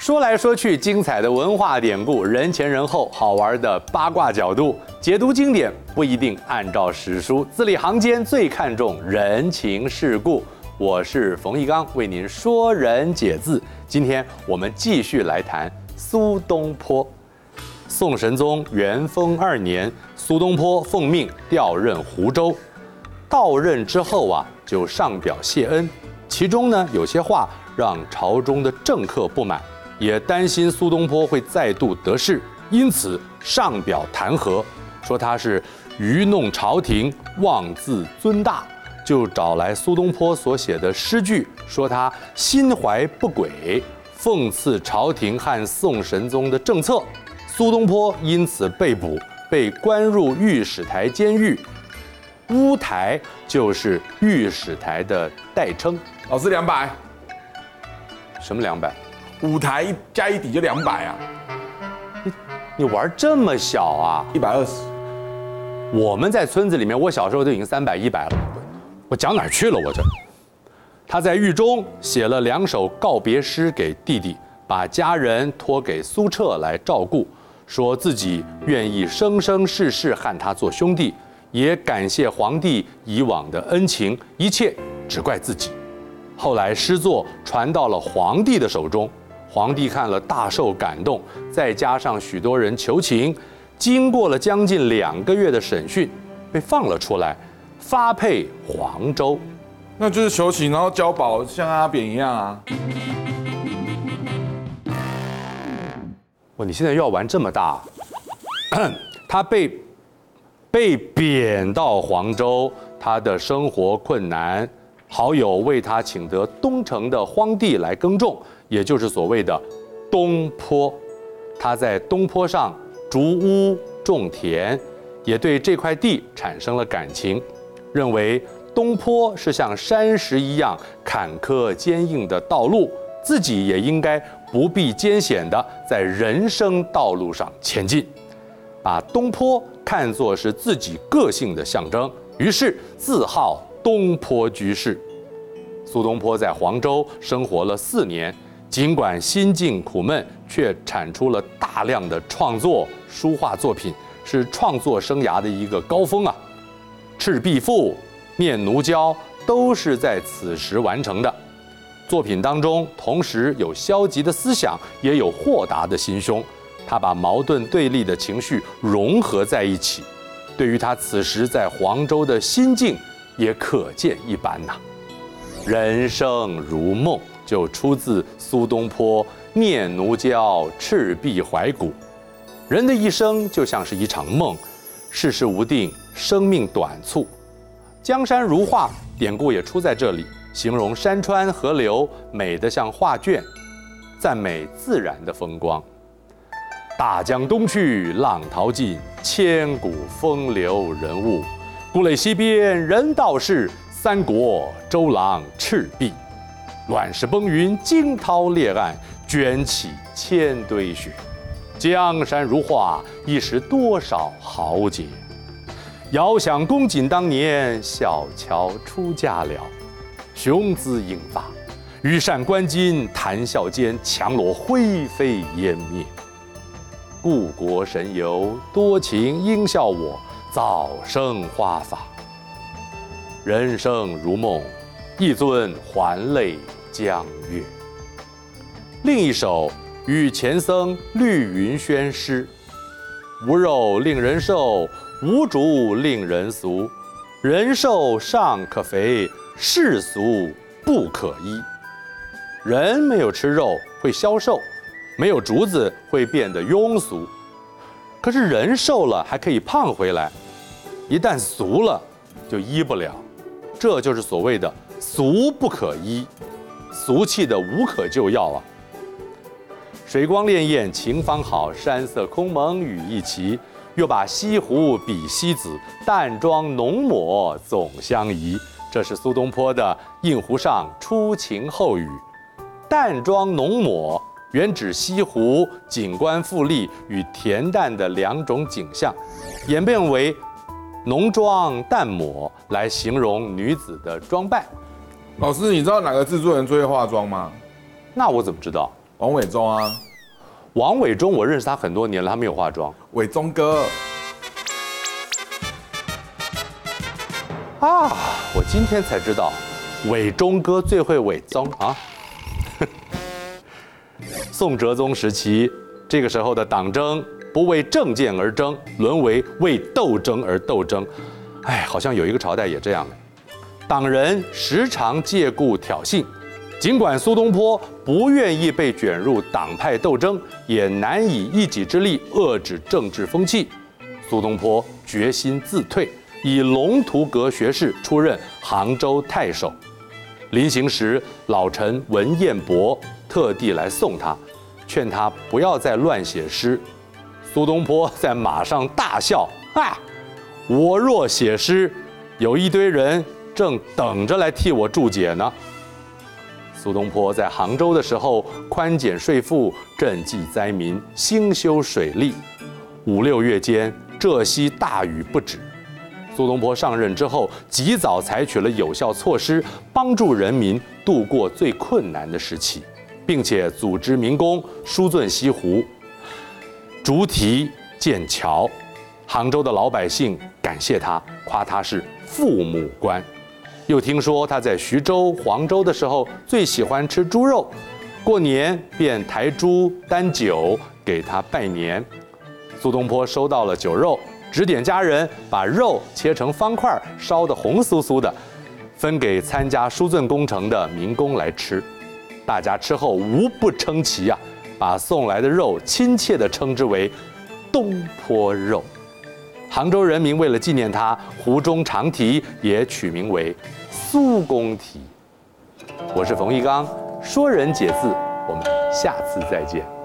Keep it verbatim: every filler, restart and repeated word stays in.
说来说去，精彩的文化典故，人前人后，好玩的八卦角度，解读经典不一定按照史书，字里行间最看重人情世故。我是冯翊纲，为您说人解字。今天我们继续来谈苏东坡。宋神宗元丰二年，苏东坡奉命调任湖州。到任之后啊，就上表谢恩，其中呢有些话让朝中的政客不满，也担心苏东坡会再度得势，因此上表弹劾，说他是愚弄朝廷，妄自尊大，就找来苏东坡所写的诗句，说他心怀不轨，讽刺朝廷和宋神宗的政策。苏东坡因此被捕，被关入御史台监狱。乌台就是御史台的代称。 老师两百， 什么两百？ 五台加一底就两百啊！ 你你玩这么小啊？ 一百二十。 我们在村子里面，我小时候就已经三百、一百了。我讲哪儿去了？我这。他在狱中写了两首告别诗给弟弟，把家人托给苏辙来照顾，说自己愿意生生世世和他做兄弟，也感谢皇帝以往的恩情，一切只怪自己。后来诗作传到了皇帝的手中，皇帝看了大受感动，再加上许多人求情，经过了将近两个月的审讯，被放了出来，发配黄州。 那就是求情，然后交保，像阿扁一样啊。 哇，你现在又要玩这么大？他被被贬到黄州，他的生活困难，好友为他请得东城的荒地来耕种，也就是所谓的东坡。他在东坡上筑屋种田，也对这块地产生了感情，认为东坡是像山石一样坎坷坚硬的道路，自己也应该不必艰险地在人生道路上前进，把东坡看作是自己个性的象征，于是自号东坡居士。苏东坡在黄州生活了四年，尽管心境苦闷，却产出了大量的创作书画作品，是创作生涯的一个高峰啊。《赤壁赋》《念奴娇》都是在此时完成的。作品当中，同时有消极的思想，也有豁达的心胸。他把矛盾对立的情绪融合在一起，对于他此时在黄州的心境也可见一斑呐。人生如梦，就出自苏东坡《念奴娇·赤壁怀古》。人的一生就像是一场梦，世事无定，生命短促。江山如画，典故也出在这里，形容山川河流美得像画卷，赞美自然的风光。大江东去，浪淘尽，千古风流人物。故垒西边人道是，三国周郎赤壁。乱世崩云惊涛裂岸，卷起千堆雪。江山如画，一时多少豪杰。遥想公瑾当年，小乔出嫁了。雄姿英发，羽扇纶巾，谈笑间，樯橹灰飞烟灭。故国神游，多情应笑我，早生华发。人生如梦，一尊还酹江月。另一首与钱僧绿云轩诗：无肉令人瘦，无竹令人俗。人瘦尚可肥，世俗不可依。人没有吃肉会消瘦，没有竹子会变得庸俗。可是人瘦了还可以胖回来，一旦俗了就依不了。这就是所谓的俗不可依，俗气的无可救药啊。水光潋滟晴方好，山色空蒙雨亦奇。又把西湖比西子，淡妆浓抹总相宜。这是苏东坡的《印湖上初晴后雨》。淡妆浓抹原指西湖景观富丽与恬淡的两种景象，演变为浓妆淡抹来形容女子的装扮。 老师，你知道哪个制作人最会化妆吗？ 那我怎么知道？ 王伟忠啊， 王伟忠，我认识他很多年了，他没有化妆。 伟忠哥。 啊，我今天才知道，伟忠哥最会伪装啊。宋哲宗时期，这个时候的党争不为政见而争，沦为为斗争而斗争。哎，好像有一个朝代也这样。党人时常借故挑衅，尽管苏东坡不愿意被卷入党派斗争，也难以一己之力遏制政治风气。苏东坡决心自退，以龙图阁学士出任杭州太守。临行时，老臣文彦博特地来送他，劝他不要再乱写诗。苏东坡在马上大笑：“啊，我若写诗，有一堆人正等着来替我注解呢。”苏东坡在杭州的时候，宽减税赋，赈济灾民，兴修水利。五六月间，浙西大雨不止。苏东坡上任之后，及早采取了有效措施，帮助人民度过最困难的时期，并且组织民工疏浚西湖、筑堤建桥。杭州的老百姓感谢他，夸他是父母官。又听说他在徐州、黄州的时候最喜欢吃猪肉，过年便抬猪担酒给他拜年。苏东坡收到了酒肉，指点家人把肉切成方块，烧得红酥酥的，分给参加疏浚工程的民工来吃。大家吃后无不称奇啊，把送来的肉亲切地称之为东坡肉。杭州人民为了纪念他，湖中长堤也取名为苏公堤。我是冯一刚，说人解字，我们下次再见。